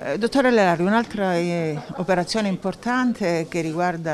Dottore Lelari, un'altra operazione importante che riguarda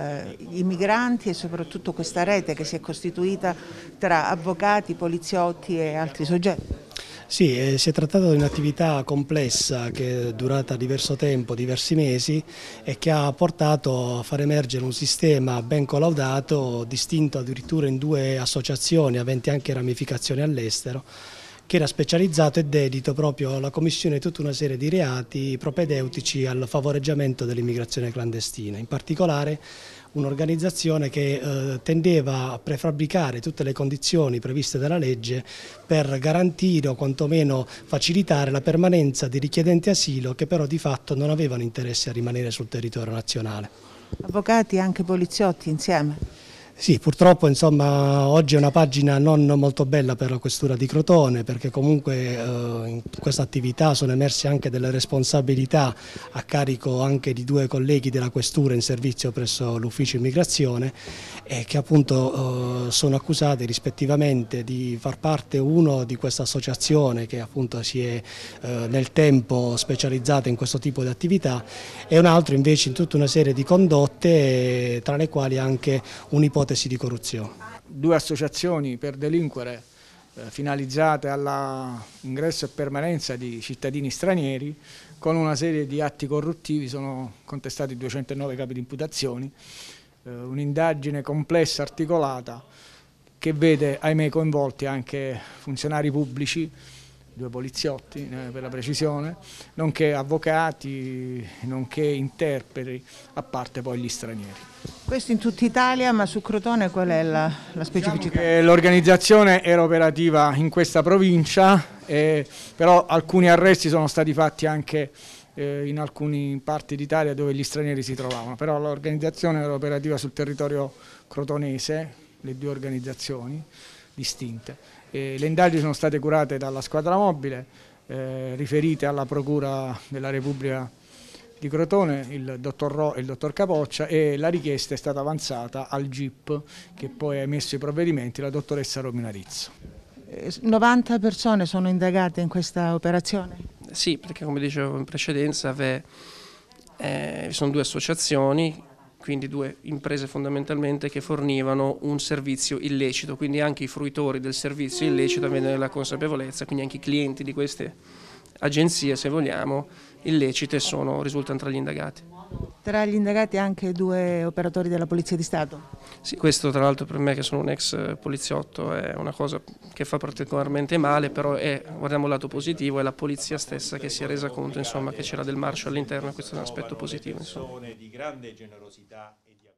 i migranti e soprattutto questa rete che si è costituita tra avvocati, poliziotti e altri soggetti. Sì, si è trattato di un'attività complessa che è durata diverso tempo, diversi mesi e che ha portato a far emergere un sistema ben collaudato, distinto addirittura in due associazioni aventi anche ramificazioni all'estero, che era specializzato e dedito proprio alla commissione di tutta una serie di reati propedeutici al favoreggiamento dell'immigrazione clandestina. In particolare un'organizzazione che tendeva a prefabbricare tutte le condizioni previste dalla legge per garantire o quantomeno facilitare la permanenza di richiedenti asilo che però di fatto non avevano interesse a rimanere sul territorio nazionale. Avvocati e anche poliziotti insieme. Sì, purtroppo insomma, oggi è una pagina non molto bella per la questura di Crotone perché comunque in questa attività sono emerse anche delle responsabilità a carico anche di due colleghi della questura in servizio presso l'ufficio immigrazione e che appunto sono accusati rispettivamente di far parte uno di questa associazione che appunto si è nel tempo specializzata in questo tipo di attività e un altro invece in tutta una serie di condotte tra le quali anche un'ipotesi di corruzione. Due associazioni per delinquere finalizzate all'ingresso e permanenza di cittadini stranieri con una serie di atti corruttivi, sono contestati 209 capi di imputazioni, un'indagine complessa, articolata, che vede ahimè coinvolti anche funzionari pubblici, due poliziotti per la precisione, nonché avvocati, nonché interpreti, a parte poi gli stranieri. Questo in tutta Italia, ma su Crotone qual è la specificità? Diciamo l'organizzazione era operativa in questa provincia, però alcuni arresti sono stati fatti anche in alcune parti d'Italia dove gli stranieri si trovavano, però l'organizzazione era operativa sul territorio crotonese, le due organizzazioni distinte. Le indagini sono state curate dalla squadra mobile, riferite alla Procura della Repubblica di Crotone, il dottor Ro e il dottor Capoccia, e la richiesta è stata avanzata al GIP che poi ha emesso i provvedimenti, la dottoressa Romina Rizzo. 90 persone sono indagate in questa operazione? Sì, perché come dicevo in precedenza sono due associazioni, quindi due imprese fondamentalmente che fornivano un servizio illecito, quindi anche i fruitori del servizio illecito avevano la consapevolezza, quindi anche i clienti di queste agenzie, se vogliamo, illecite risultano tra gli indagati. Tra gli indagati anche due operatori della Polizia di Stato? Sì, questo tra l'altro per me che sono un ex poliziotto è una cosa che fa particolarmente male, però guardiamo il lato positivo, è la polizia stessa che si è resa conto insomma, che c'era del marcio all'interno e questo è un aspetto positivo. Insomma.